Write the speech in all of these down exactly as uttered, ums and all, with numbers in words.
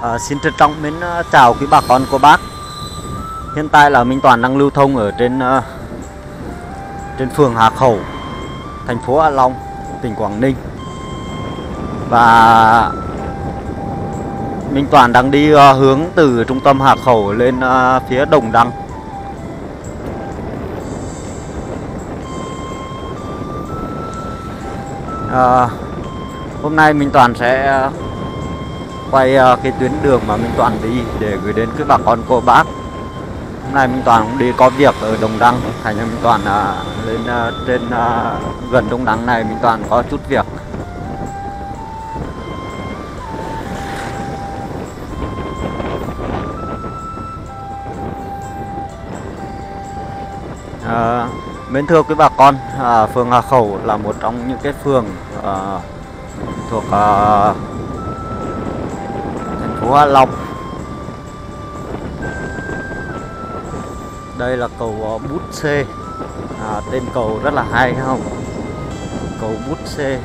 À, xin trân trọng mến uh, chào quý bà con cô bác. Hiện tại là Minh Toàn đang lưu thông ở trên uh, trên phường Hà Khẩu, thành phố Hạ Long, tỉnh Quảng Ninh. Và Minh Toàn đang đi uh, hướng từ trung tâm Hà Khẩu lên uh, phía Đồng Đăng. Uh, hôm nay Minh Toàn sẽ uh, quay uh, cái tuyến đường mà Minh Toàn đi để gửi đến quý bà con cô bác. Hôm nay Minh Toàn cũng đi có việc ở Đồng Đăng, thành ra Minh Toàn uh, lên uh, trên uh, gần Đồng Đăng này Minh Toàn có chút việc. Uh, mến thưa quý bà con, uh, phường Hà Khẩu là một trong những cái phường uh, thuộc uh, thành phố Hạ Long. Đây là cầu uh, Bút Xê, à, tên cầu rất là hay không? Cầu Bút Xê.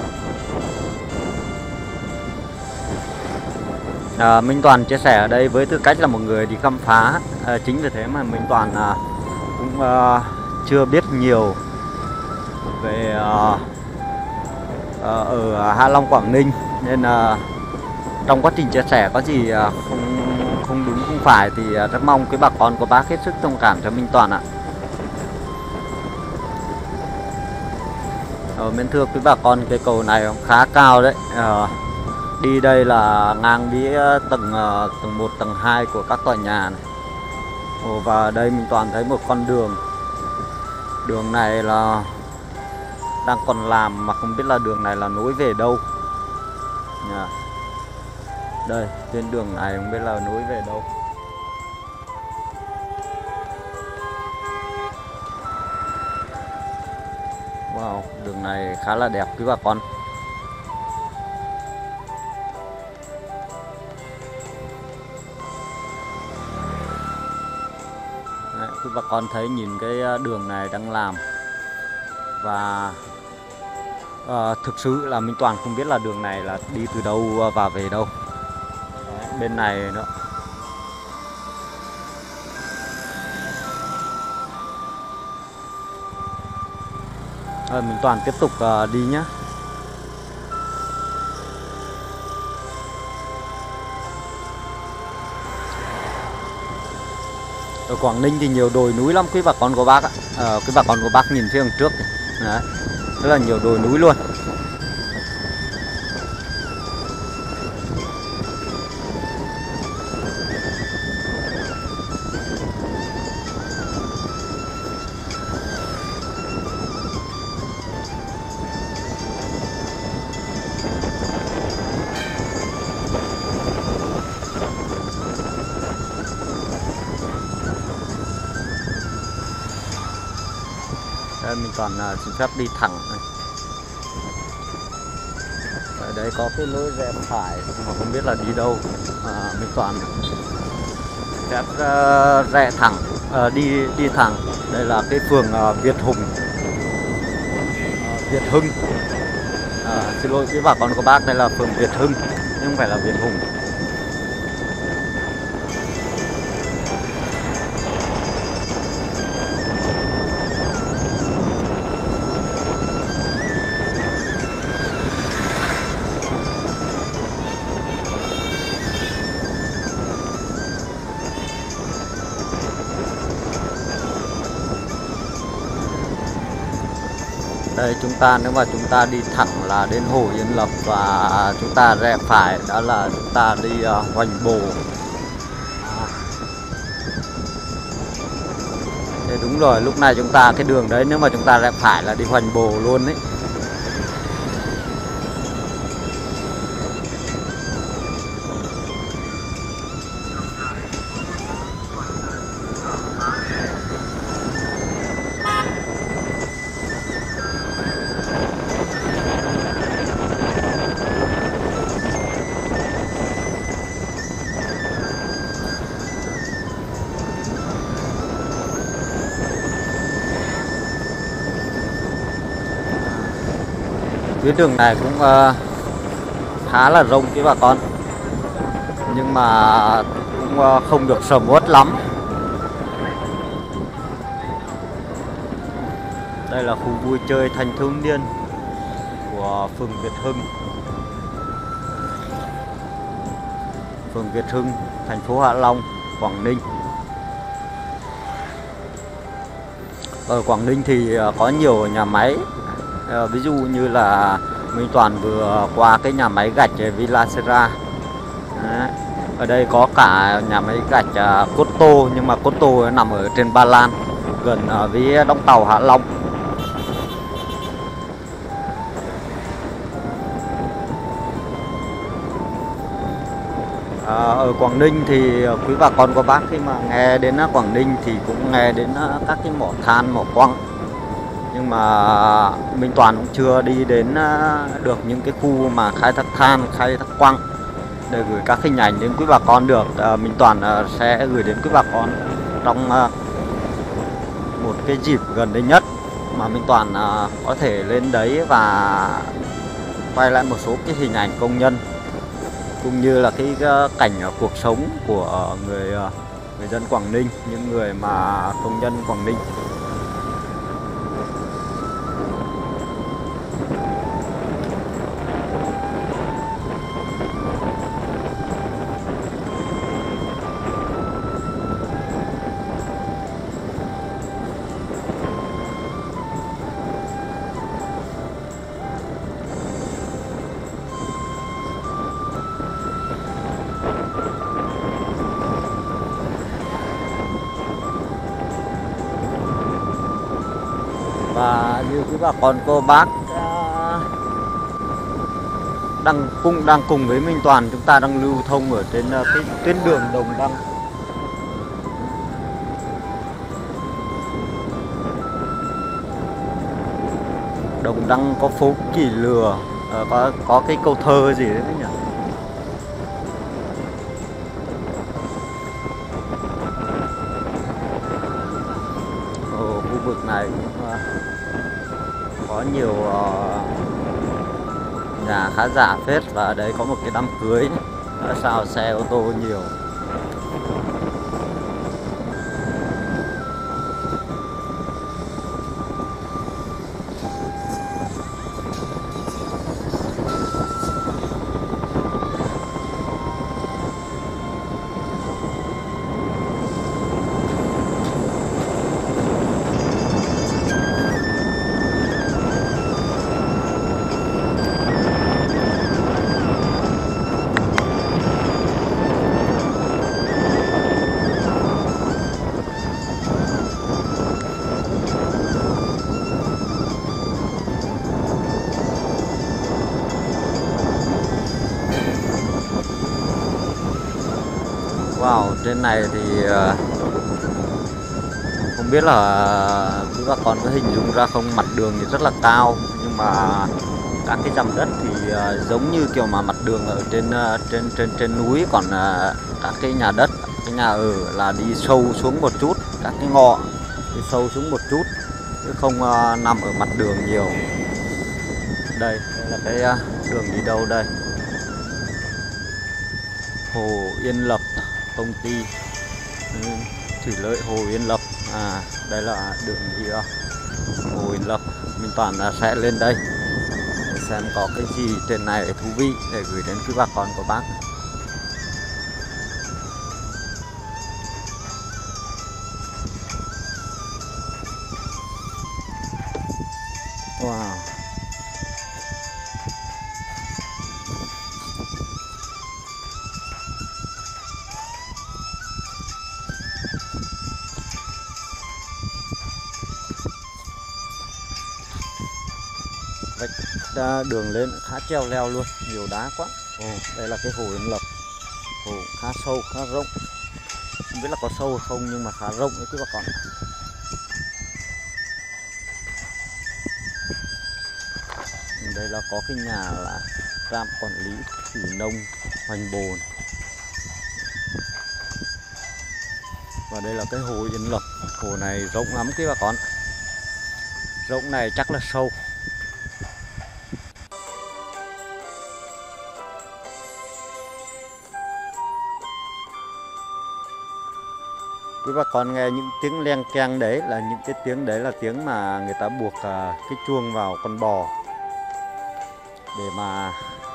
À, Minh Toàn chia sẻ ở đây với tư cách là một người đi khám phá. À, chính vì thế mà Minh Toàn à, cũng à, chưa biết nhiều về à, à, ở Hạ Long, Quảng Ninh, nên à, trong quá trình chia sẻ có gì à, không không đúng không phải thì à, rất mong quý bà con của bác hết sức thông cảm cho Minh Toàn ạ. Ờ, mến thưa quý bà con, cái cầu này khá cao đấy. À, đi đây là ngang với tầng tầng một, tầng hai của các tòa nhà này. Ồ, và ở đây mình toàn thấy một con đường. Đường này là đang còn làm mà không biết là đường này là nối về đâu. Nhà. Đây, trên đường này không biết là nối về đâu. Wow, đường này khá là đẹp quý bà con. Quý bà con thấy nhìn cái đường này đang làm. Và à, thực sự là Minh Toàn không biết là đường này là đi từ đâu và về đâu. Đấy, bên này nữa. À, Minh Toàn tiếp tục à, đi nhé. Ở Quảng Ninh thì nhiều đồi núi lắm quý bà con của bác ạ. À, quý bà con của bác nhìn phía đằng trước. Đấy, rất là nhiều đồi núi luôn. Đây, mình còn uh, xin phép đi thẳng này. Ở đây có cái lối rẽ phải mà không biết là đi đâu. À, mình toàn phép uh, rẽ thẳng, uh, đi đi thẳng. Đây là cái phường uh, Việt Hùng, uh, Việt Hưng. À, xin lỗi quý bà con của bác, đây là phường Việt Hưng nhưng không phải là Việt Hùng. Đây, chúng ta nếu mà chúng ta đi thẳng là đến Hồ Yên Lập, và chúng ta rẽ phải đó là chúng ta đi uh, Hoành Bồ. À. Thế đúng rồi, lúc này chúng ta cái đường đấy nếu mà chúng ta rẽ phải là đi Hoành Bồ luôn đấy. Tuyến đường này cũng uh, khá là rộng quý bà con. nhưng mà cũng ờ, không được sầm uất lắm. Đây là khu vui chơi thanh thiếu niên của phường Việt Hưng, phường Việt Hưng, thành phố Hạ Long, Quảng Ninh. Ở Quảng Ninh thì có nhiều nhà máy, ví dụ như là Minh Toàn vừa qua cái nhà máy gạch Villa Serra. Đấy. Ở đây có cả nhà máy gạch Cotto, nhưng mà Cotto nằm ở trên Ba Lan, gần với đóng tàu Hạ Long. À, ở Quảng Ninh thì quý bà con cô bác khi mà nghe đến Quảng Ninh thì cũng nghe đến các cái mỏ than, mỏ quặng, nhưng mà Minh Toàn cũng chưa đi đến được những cái khu mà khai thác than, khai thác quặng để gửi các hình ảnh đến quý bà con được. À, Minh Toàn sẽ gửi đến quý bà con trong một cái dịp gần đây nhất mà Minh Toàn có thể lên đấy và quay lại một số cái hình ảnh công nhân, cũng như là cái cảnh cuộc sống của người người dân Quảng Ninh, những người mà công nhân Quảng Ninh. Và như quý bà con cô bác đang cùng đang cùng với Minh Toàn, chúng ta đang lưu thông ở trên cái tuyến đường Đồng Đăng. Đồng Đăng có phố Kỳ Lừa, có có cái câu thơ gì đấy nhỉ? Ở khu vực này cũng có nhiều nhà khá giả phết, và ở đây có một cái đám cưới, sao xe ô tô nhiều. Wow, trên này thì không biết là quý bà con có hình dung ra không, mặt đường thì rất là cao, nhưng mà các cái dằm đất thì giống như kiểu mà mặt đường ở trên trên trên trên núi, còn các cái nhà đất, cái nhà ở là đi sâu xuống một chút, các cái ngõ đi sâu xuống một chút chứ không nằm ở mặt đường nhiều. Đây, đây là cái đường đi đâu đây? Hồ Yên Lập, công ty thủy lợi Hồ Yên Lập. À, đây là đường đi Hồ Yên Lập. Minh Toàn sẽ lên đây để xem có cái gì trên này thú vị để gửi đến quý bà con của bác. Wow. Vách đường lên khá treo leo luôn, nhiều đá quá. Ồ, đây là cái hồ Yên Lập, hồ khá sâu, khá rộng, không biết là có sâu hay không nhưng mà khá rộng đấy quý bà con. Đây là có cái nhà là trạm quản lý thủy nông Hoành Bồ này. Và đây là cái hồ Yên Lập. Hồ này rộng lắm quý bà con, rộng này chắc là sâu. Quý bà con nghe những tiếng leng keng đấy là những cái tiếng đấy là tiếng mà người ta buộc à, cái chuông vào con bò để mà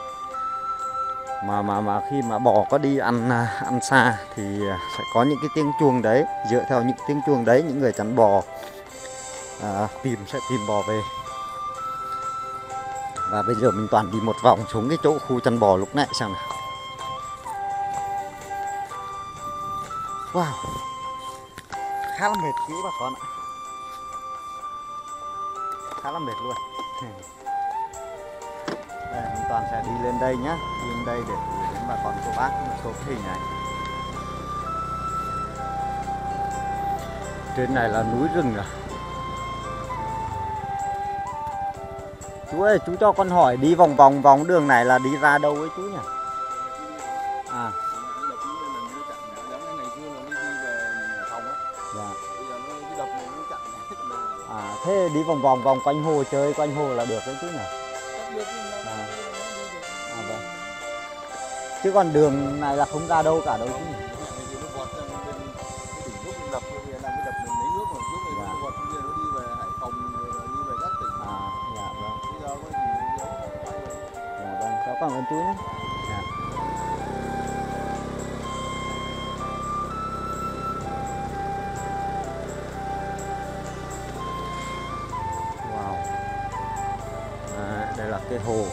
mà mà mà khi mà bò có đi ăn ăn xa thì sẽ có những cái tiếng chuông đấy. Dựa theo những tiếng chuông đấy, những người chăn bò à, tìm sẽ tìm bò về. Và bây giờ mình toàn đi một vòng xuống cái chỗ khu chăn bò lúc nãy xem nào. Wow, khá là mệt quý bà con ạ, khá là mệt luôn. Đây, mình toàn sẽ đi lên đây nhá, đi lên đây để gửi đến bà con cô bác một số hình này. Trên này là núi rừng à. Chú ơi, chú cho con hỏi đi vòng vòng vòng đường này là đi ra đâu ấy chú nhỉ? À. À, thế đi vòng vòng vòng quanh hồ chơi quanh hồ là được đấy chứ nhỉ? À. À, vâng. Chứ còn đường này là không ra đâu cả đâu chứ nhỉ? À, dạ vâng. Dạ vâng, cháu cảm ơn chú nhé. Dạ. Wow. À, đây là cái hồ.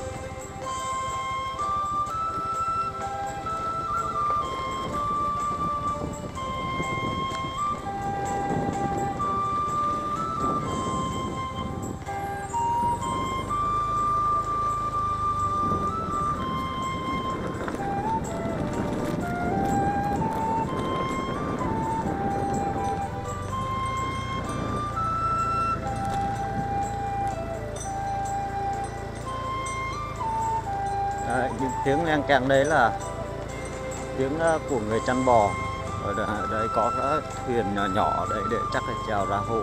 Đấy, những tiếng leng keng đấy là tiếng của người chăn bò. Ở đây, đây có các thuyền nhỏ nhỏ đấy để chắc là chèo ra hồ.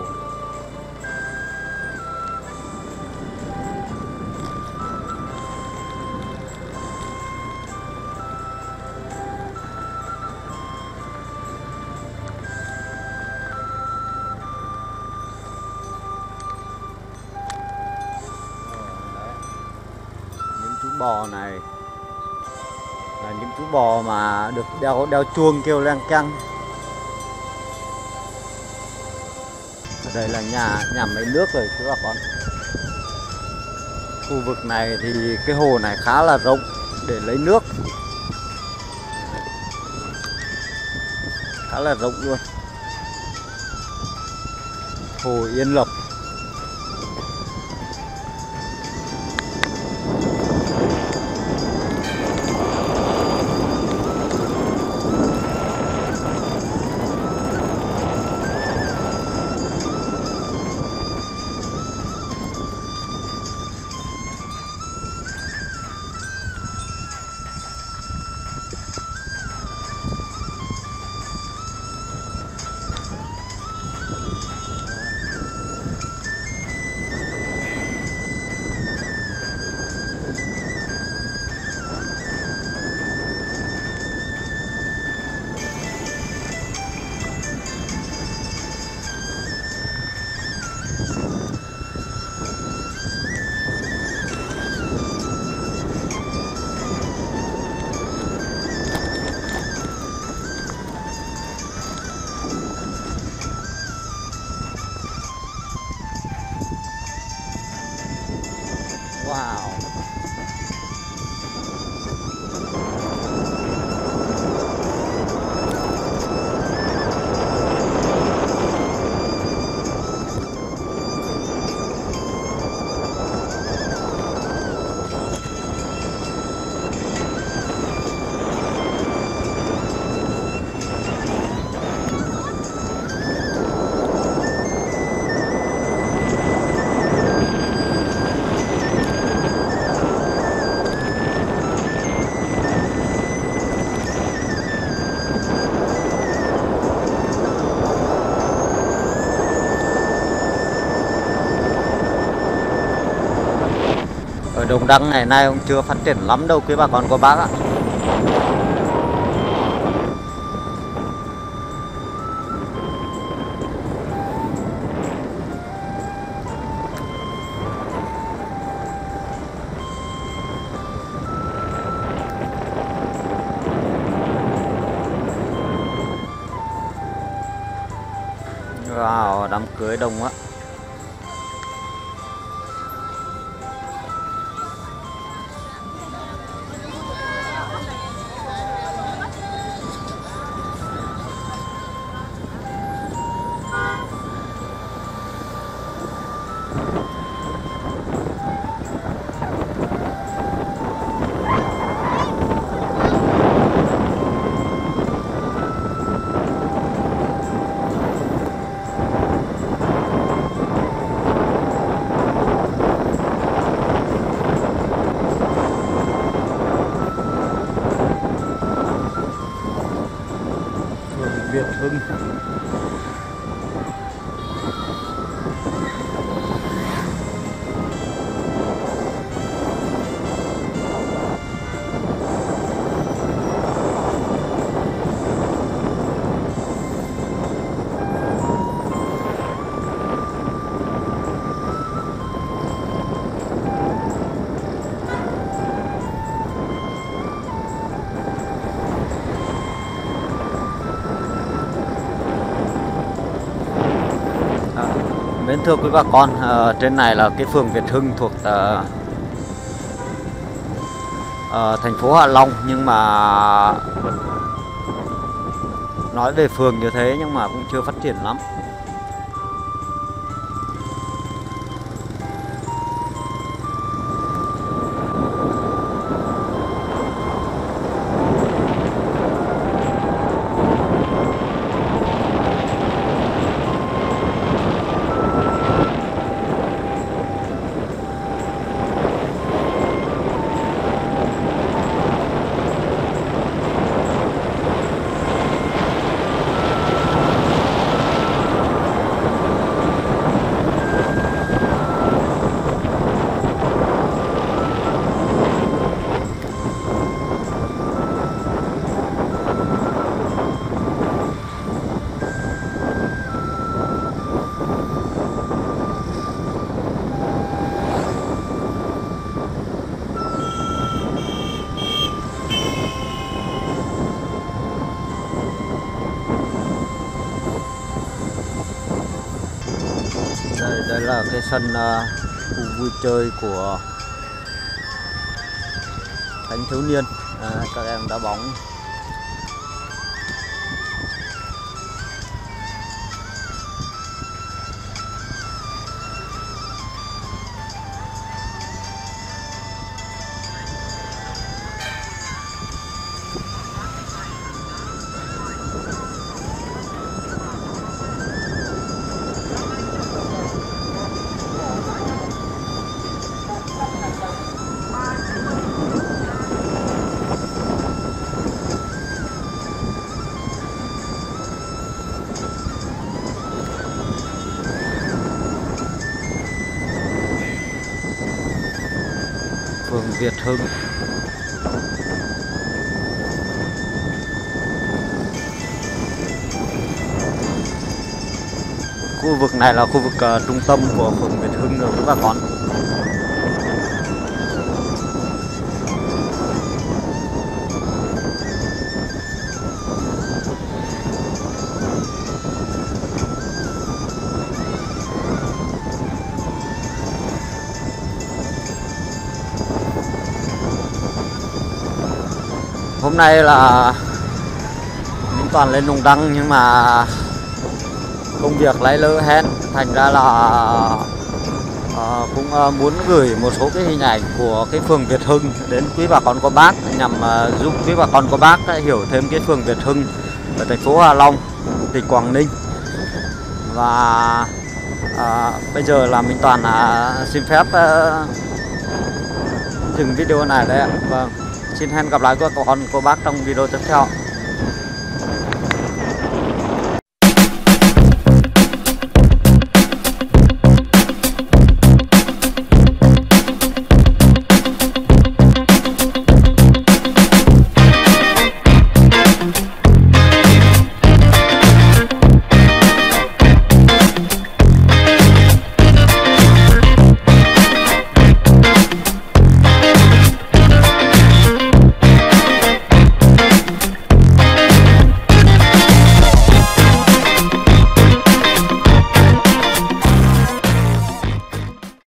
Bò này là những chú bò mà được đeo đeo chuông kêu leng keng. Ở đây là nhà nhà máy nước rồi các bà con. Khu vực này thì cái hồ này khá là rộng để lấy nước, khá là rộng luôn. Hồ Yên Lập. Wow. Ở Đồng Đăng ngày nay cũng chưa phát triển lắm đâu quý bà con cô bác ạ. cưới đông quá. Việt Hưng. Mến thưa quý bà con, uh, trên này là cái phường Việt Hưng thuộc uh, uh, thành phố Hạ Long, nhưng mà nói về phường như thế nhưng mà cũng chưa phát triển lắm. Đây, đây là cái sân uh, khu vui chơi của thanh thiếu niên, à, các em đá bóng. Phường Việt Hưng. Khu vực này là khu vực uh, trung tâm của phường Việt Hưng rồi các bà con. Hôm nay là mình toàn lên Đồng Đăng nhưng mà công việc lấy lỡ hẹn, thành ra là uh, cũng uh, muốn gửi một số cái hình ảnh của cái phường Việt Hưng đến quý bà con cô bác, nhằm uh, giúp quý bà con cô bác hiểu thêm cái phường Việt Hưng ở thành phố Hạ Long, tỉnh Quảng Ninh. Và uh, bây giờ là mình toàn uh, xin phép uh, dừng video này đấy ạ. Vâng, xin hẹn gặp lại các con cô bác trong video tiếp theo.